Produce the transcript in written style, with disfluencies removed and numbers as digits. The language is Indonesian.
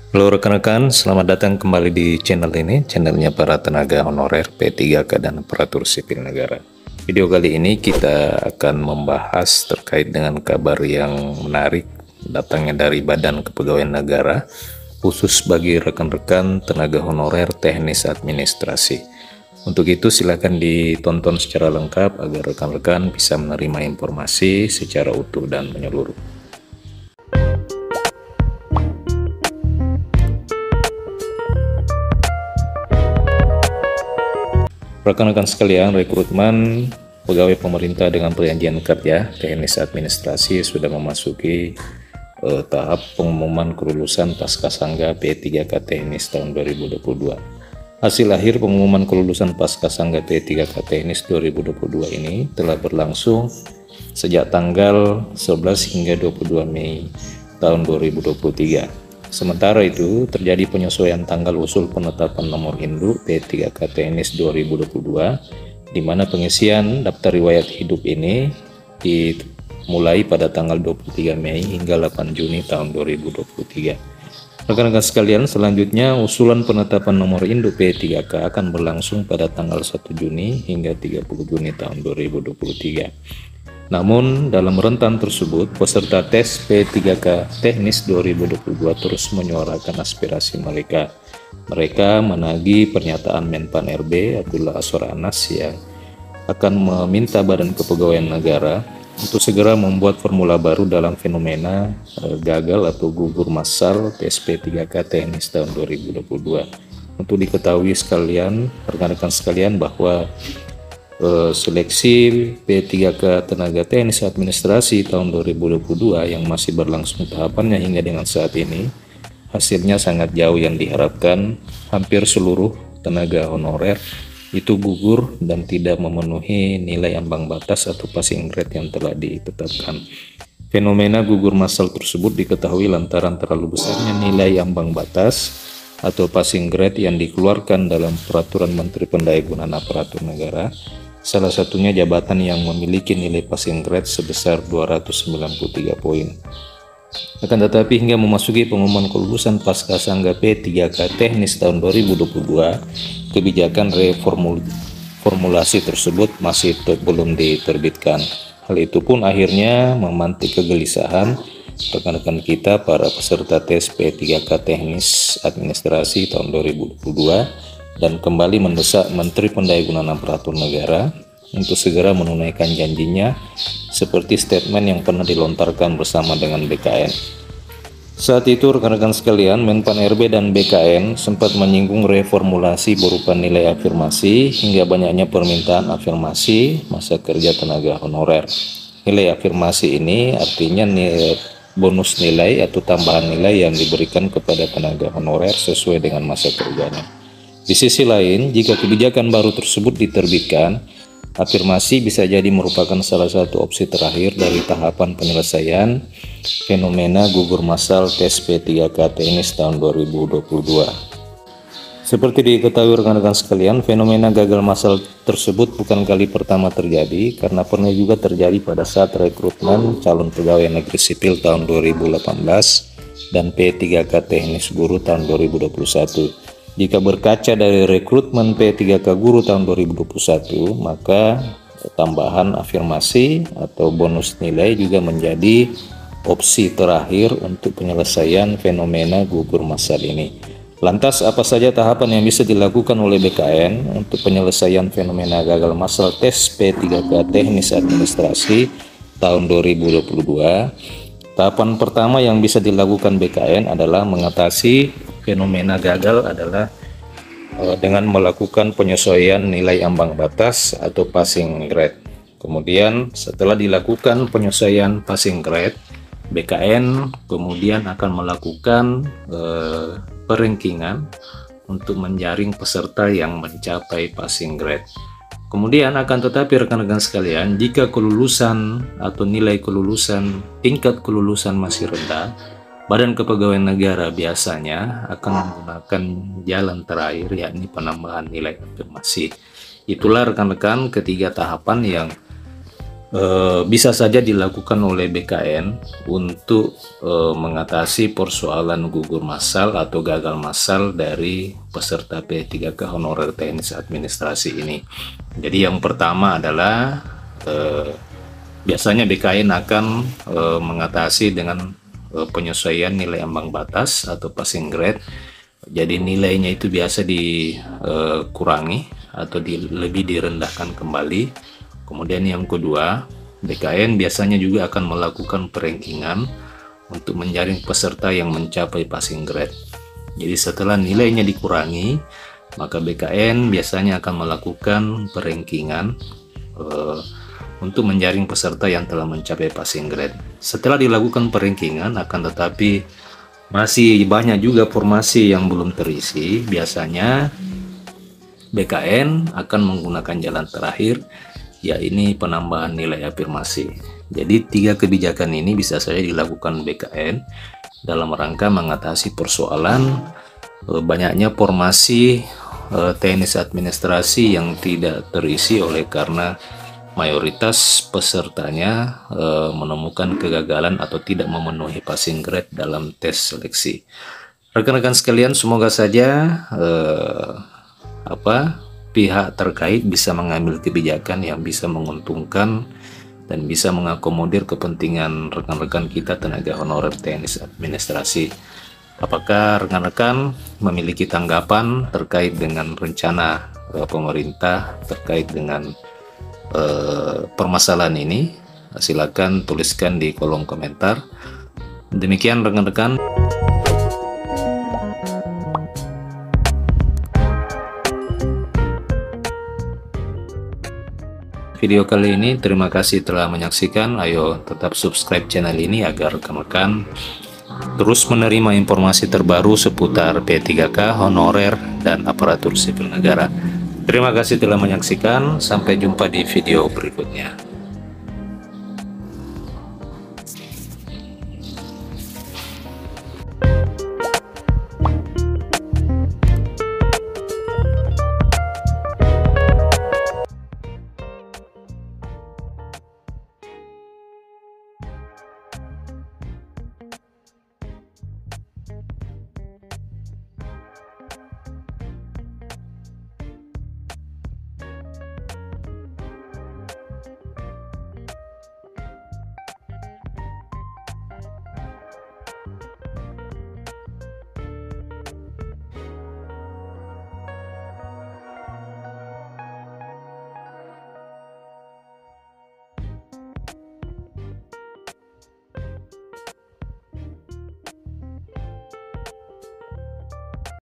Halo rekan-rekan, selamat datang kembali di channel ini, channelnya para tenaga honorer P3K dan aparatur sipil negara. Video kali ini kita akan membahas terkait dengan kabar yang menarik datangnya dari Badan Kepegawaian Negara, khusus bagi rekan-rekan tenaga honorer teknis administrasi. Untuk itu silakan ditonton secara lengkap agar rekan-rekan bisa menerima informasi secara utuh dan menyeluruh. Rekan-rekan sekalian, rekrutmen pegawai pemerintah dengan perjanjian kerja teknis administrasi sudah memasuki tahap pengumuman kelulusan Paskasangga P3K teknis tahun 2022. Hasil akhir pengumuman kelulusan Paskasangga P3K teknis 2022 ini telah berlangsung sejak tanggal 11 hingga 22 Mei tahun 2023. Sementara itu, terjadi penyesuaian tanggal usul penetapan nomor induk P3K TNS 2022, di mana pengisian daftar riwayat hidup ini dimulai pada tanggal 23 Mei hingga 8 Juni tahun 2023. Rekan-rekan sekalian, selanjutnya usulan penetapan nomor induk P3K akan berlangsung pada tanggal 1 Juni hingga 30 Juni tahun 2023. Namun, dalam rentan tersebut, peserta tes P3K Teknis 2022 terus menyuarakan aspirasi mereka. Mereka menagih pernyataan Menpan RB Abdullah Azwar Anas yang akan meminta Badan Kepegawaian Negara untuk segera membuat formula baru dalam fenomena gagal atau gugur massal tes P3K Teknis tahun 2022. Untuk diketahui sekalian, rekan-rekan sekalian, bahwa seleksi P3K Tenaga Teknis Administrasi tahun 2022 yang masih berlangsung tahapannya hingga dengan saat ini, hasilnya sangat jauh yang diharapkan. Hampir seluruh tenaga honorer itu gugur dan tidak memenuhi nilai ambang batas atau passing grade yang telah ditetapkan. Fenomena gugur massal tersebut diketahui lantaran terlalu besarnya nilai ambang batas atau passing grade yang dikeluarkan dalam Peraturan Menteri Pendayagunaan Aparatur Negara, salah satunya jabatan yang memiliki nilai passing grade sebesar 293 poin. Akan tetapi hingga memasuki pengumuman kelulusan Paskasangga P3K Teknis tahun 2022, kebijakan reformulasi tersebut masih belum diterbitkan. Hal itu pun akhirnya memantik kegelisahan rekan-rekan kita para peserta tes P3K Teknis Administrasi tahun 2022 dan kembali mendesak Menteri Pendayagunaan Aparatur Negara untuk segera menunaikan janjinya seperti statement yang pernah dilontarkan bersama dengan BKN. Saat itu rekan-rekan sekalian, Menpan RB dan BKN sempat menyinggung reformulasi berupa nilai afirmasi hingga banyaknya permintaan afirmasi masa kerja tenaga honorer. Nilai afirmasi ini artinya bonus nilai atau tambahan nilai yang diberikan kepada tenaga honorer sesuai dengan masa kerjanya. Di sisi lain, jika kebijakan baru tersebut diterbitkan, afirmasi bisa jadi merupakan salah satu opsi terakhir dari tahapan penyelesaian fenomena gugur massal tes P3K Teknis tahun 2022. Seperti diketahui rekan-rekan sekalian, fenomena gagal massal tersebut bukan kali pertama terjadi, karena pernah juga terjadi pada saat rekrutmen calon pegawai negeri sipil tahun 2018 dan P3K Teknis Guru tahun 2021. Jika berkaca dari rekrutmen P3K Guru tahun 2021, maka tambahan afirmasi atau bonus nilai juga menjadi opsi terakhir untuk penyelesaian fenomena gugur massal ini. Lantas apa saja tahapan yang bisa dilakukan oleh BKN untuk penyelesaian fenomena gagal massal tes P3K Teknis Administrasi tahun 2022? Tahapan pertama yang bisa dilakukan BKN adalah mengatasi fenomena gagal adalah dengan melakukan penyesuaian nilai ambang batas atau passing grade. Kemudian setelah dilakukan penyesuaian passing grade, BKN kemudian akan melakukan perankingan untuk menjaring peserta yang mencapai passing grade. Kemudian akan tetapi rekan-rekan sekalian, jika kelulusan atau nilai kelulusan, tingkat kelulusan masih rendah, Badan Kepegawaian Negara biasanya akan menggunakan jalan terakhir, yakni penambahan nilai afirmasi. Itulah rekan-rekan ketiga tahapan yang bisa saja dilakukan oleh BKN untuk mengatasi persoalan gugur massal atau gagal massal dari peserta P3K honorer teknis administrasi ini. Jadi yang pertama adalah biasanya BKN akan mengatasi dengan penyesuaian nilai ambang batas atau passing grade. Jadi nilainya itu biasa dikurangi atau lebih direndahkan kembali. Kemudian yang kedua, BKN biasanya juga akan melakukan perankingan untuk menjaring peserta yang mencapai passing grade. Jadi setelah nilainya dikurangi, maka BKN biasanya akan melakukan perankingan untuk menjaring peserta yang telah mencapai passing grade. Setelah dilakukan perankingan, akan tetapi masih banyak juga formasi yang belum terisi, biasanya BKN akan menggunakan jalan terakhir, yaitu penambahan nilai afirmasi. Jadi 3 kebijakan ini bisa saja dilakukan BKN dalam rangka mengatasi persoalan banyaknya formasi teknis administrasi yang tidak terisi oleh karena mayoritas pesertanya menemukan kegagalan atau tidak memenuhi passing grade dalam tes seleksi. Rekan-rekan sekalian, semoga saja pihak terkait bisa mengambil kebijakan yang bisa menguntungkan dan bisa mengakomodir kepentingan rekan-rekan kita tenaga honorer teknis administrasi. Apakah rekan-rekan memiliki tanggapan terkait dengan rencana pemerintah terkait dengan permasalahan ini? Silakan tuliskan di kolom komentar. Demikian rekan-rekan. Video kali ini, terima kasih telah menyaksikan. Ayo tetap subscribe channel ini agar rekan-rekan terus menerima informasi terbaru seputar P3K, honorer, dan aparatur sipil negara. Terima kasih telah menyaksikan. Sampai jumpa di video berikutnya.